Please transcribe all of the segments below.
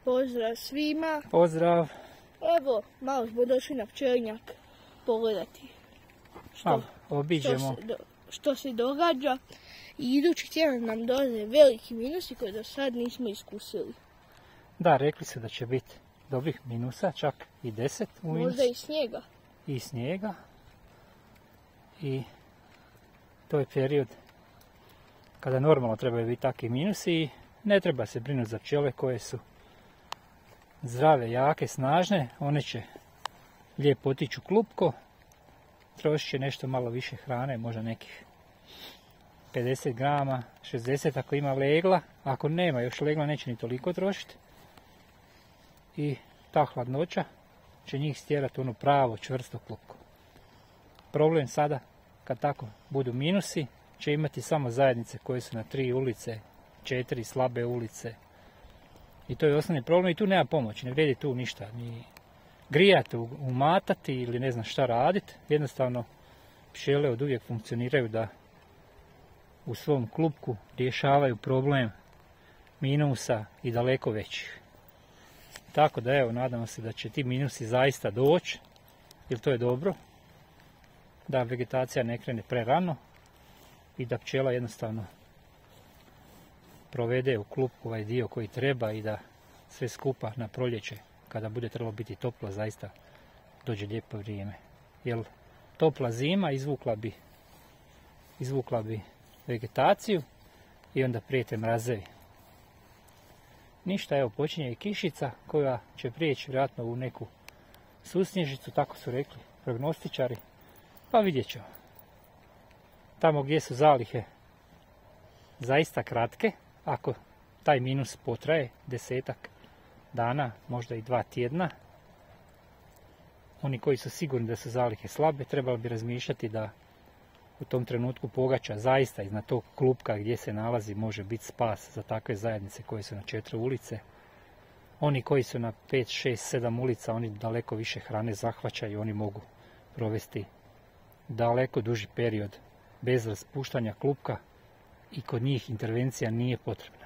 Pozdrav svima. Pozdrav. Evo, malo smo došli na pčelinjak pogledati što se događa. I idući tjedan nam dolaze veliki minusi koje do sad nismo iskusili. Da, rekli su da će biti dobrih minusa, čak i 10 u minus. Možda i snijega. I snijega. I to je period kada normalno trebaju biti takvi minusi i ne treba se brinuti za pčele koje su zdrave, jake, snažne. One će lijepo otići u klupko, trošit će nešto malo više hrane, možda nekih 50 grama, 60 ako ima legla. Ako nema još legla neće ni toliko trošiti. I ta hladnoća će njih stjerati ono pravo čvrsto klupko. Problem sada, kad tako budu minusi, će imati samo zajednice koje su na 3 ulice, 4 slabe ulice. I to je osnovni problem i tu nema pomoći, ne vrijedi tu ništa. Ni grijati, umatati ili ne znam šta raditi. Jednostavno pčele od uvijek funkcioniraju da u svom klupku rješavaju problem minusa i daleko većih. Tako da evo, nadamo se da će ti minusi zaista doći, jer to je dobro. Da vegetacija ne krene prerano i da pčela jednostavno provede u klupku ovaj dio koji treba i da sve skupa na proljeće, kada bude trebalo biti toplo, zaista dođe lijepo vrijeme. Jer topla zima izvukla bi vegetaciju i onda prijete mrazevi. Ništa, evo počinje i kišica koja će prijeći vjerojatno u neku susnježicu, tako su rekli prognostičari. Pa vidjet ćemo. Tamo gdje su zalihe zaista kratke, ako taj minus potraje 10-ak dana, možda i 2 tjedna, oni koji su sigurni da su zalihe slabe, trebali bi razmišljati da u tom trenutku pogača zaista iznad tog klupka gdje se nalazi može biti spas za takve zajednice koje su na 4 ulice. Oni koji su na 5, 6, 7 ulica, oni daleko više hrane zahvaćaju, oni mogu provesti daleko duži period bez raspuštanja klupka i kod njih intervencija nije potrebna.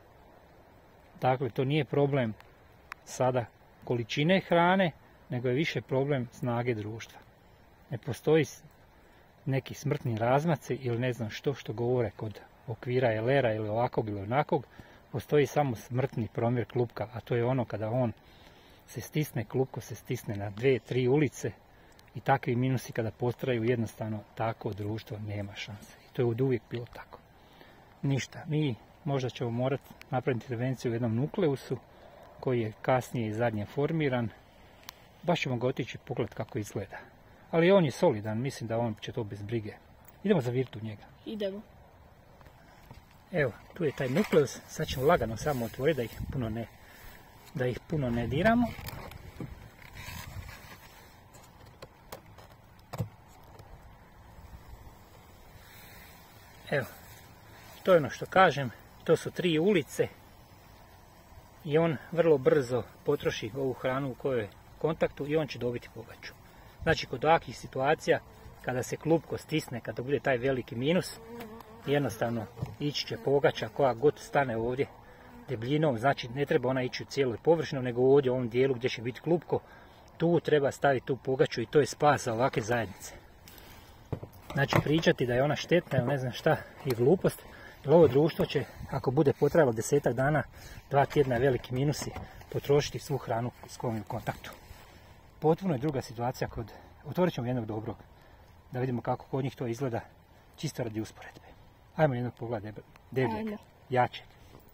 Dakle, to nije problem sada količine hrane, nego je više problem snage društva. Ne postoji neki smrtni razmaci ili ne znam što govore kod okvira elera ili ovakvog ili onakvog. Postoji samo smrtni promjer klupka, a to je ono kada on se stisne, klupko se stisne na 2, 3 ulice i takvi minusi kada postraju, jednostavno tako društvo nema šanse. I to je od uvijek bilo tako. Ništa, mi možda ćemo morati napraviti intervenciju u jednom nukleusu koji je kasnije i zadnje formiran. Baš ćemo ga otići pogledati kako izgleda. Ali on je solidan, mislim da on će to bez brige. Idemo zaviriti u njega. Idemo. Evo, tu je taj nukleus. Sad ćemo lagano samo otvoriti da ih puno ne diramo. Evo, to je ono što kažem. To su 3 ulice. I on vrlo brzo potroši ovu hranu u kojoj je kontaktu i on će dobiti pogaču. Znači, kod ovakvih situacija, kada se klupko stisne, kada bude taj veliki minus, jednostavno ići će pogača koja god stane ovdje debljinom. Znači, ne treba ona ići u cijeloj površinu, nego ovdje u ovom dijelu gdje će biti klupko. Tu treba staviti tu pogaču i to je spas za ovakve zajednice. Znači, pričati da je ona štetna ili ne znam šta je glupost. Jer ovo društvo će, ako bude potrebalo 10-ak dana, 2 tjedna veliki minusi, potrošiti svu hranu s kojom je u kontaktu. Potpuno je druga situacija kod, otvorit ćemo jednog dobrog, da vidimo kako kod njih to izgleda, čisto radi usporedbe. Ajmo jednog pogleda debljeg, jačeg.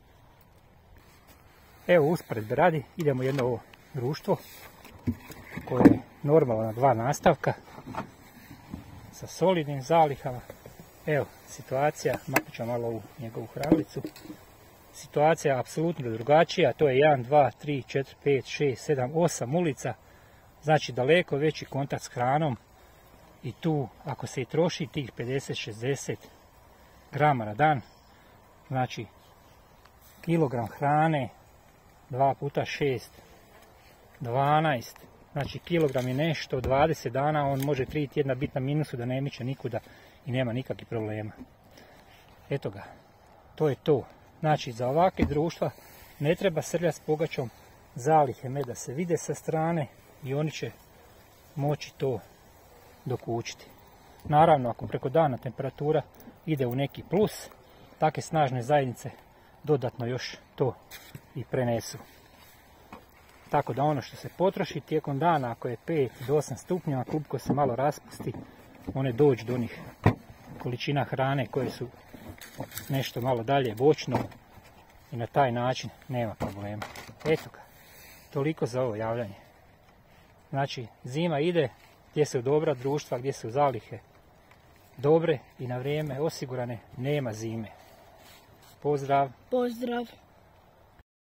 Evo usporedbe radi, idemo jedno ovo društvo koje je normalno na 2 nastavka sa solidnim zalihama. Evo situacija, maknut ćemo malo ovu njegovu hranilicu. Situacija je apsolutno drugačija, to je 1, 2, 3, 4, 5, 6, 7, 8 ulica. Znači daleko veći kontakt s hranom i tu ako se i troši tih 50-60 grama na dan, znači kilogram hrane 2 puta 6, 12, znači kilogram je nešto, 20 dana on može 3 tjedna biti na minusu da ne miče nikuda i nema nikakvih problema. Eto ga, to je to. Znači za ovakve društva ne treba srljati s pogačom, zalihe meda se vide sa strane i oni će moći to dokučiti. Naravno, ako preko dana temperatura ide u neki plus, takve snažne zajednice dodatno još to i prenesu. Tako da ono što se potroši tijekom dana, ako je 5 do 8 stupnjeva, klupko se malo raspusti, one dođu do onih količina hrane koje su nešto malo dalje voćno i na taj način nema problema. Eto ga, toliko za ovo javljanje. Znači, zima ide gdje su dobra društva, gdje su zalihe dobre i na vrijeme osigurane, nema zime. Pozdrav! Pozdrav!